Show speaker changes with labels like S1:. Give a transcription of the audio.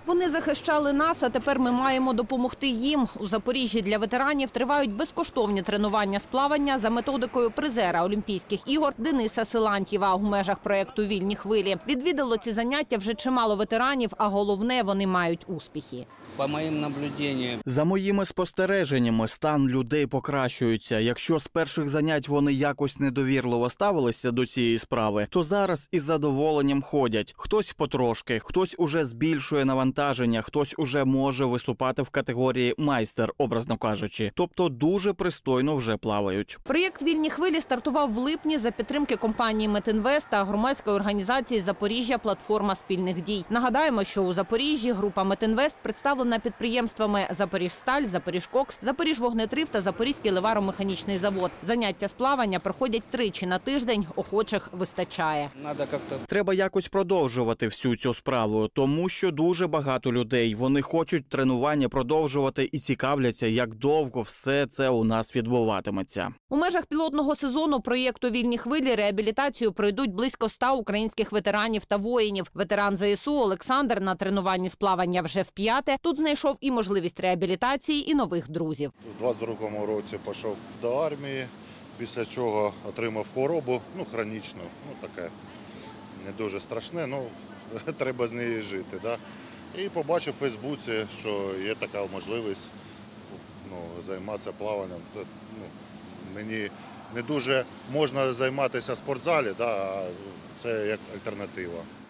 S1: Вони захищали нас, а тепер ми маємо допомогти їм. У Запоріжжі для ветеранів тривають безкоштовні тренування з плавання за методикою призера Олімпійських ігор Дениса Силантьєва у межах проєкту «Вільні хвилі». Відвідало ці заняття вже чимало ветеранів, а головне – вони мають успіхи.
S2: По моїм наблюденням.
S3: За моїми спостереженнями, стан людей покращується. Якщо з перших занять вони якось недовірливо ставилися до цієї справи, то зараз із задоволенням ходять. Хтось потрошки, хтось уже збільшує навантаження, хтось уже може виступати в категорії майстер, образно кажучи. Тобто дуже пристойно вже плавають.
S1: Проєкт «Вільні хвилі» стартував в липні за підтримки компанії «Метінвест» та громадської організації «Запоріжжя. Платформа спільних дій». Нагадаємо, що у Запоріжжі група «Метінвест» представлена підприємствами «Запоріжсталь», «Запоріжкокс», «Запоріжвогнетрив» та «Запорізький ливаромеханічний завод». Заняття з плавання проходять тричі на тиждень, охочих вистачає.
S3: Треба якось продовжувати всю цю справу, тому що дуже багато людей, вони хочуть тренування продовжувати і цікавляться, як довго все це у нас відбуватиметься.
S1: У межах пілотного сезону проєкту «Вільні хвилі» реабілітацію пройдуть близько 100 українських ветеранів та воїнів. Ветеран ЗСУ Олександр на тренуванні з плавання вже вп'яте. Тут знайшов і можливість реабілітації, і нових друзів.
S4: У 22-му році пішов до армії, після чого отримав хворобу, хронічну, таке не дуже страшне, треба з нею жити. Да? І побачив у Фейсбуці, що є така можливість займатися плаванням. Мені не дуже можна займатися в спортзалі, да, а це як альтернатива.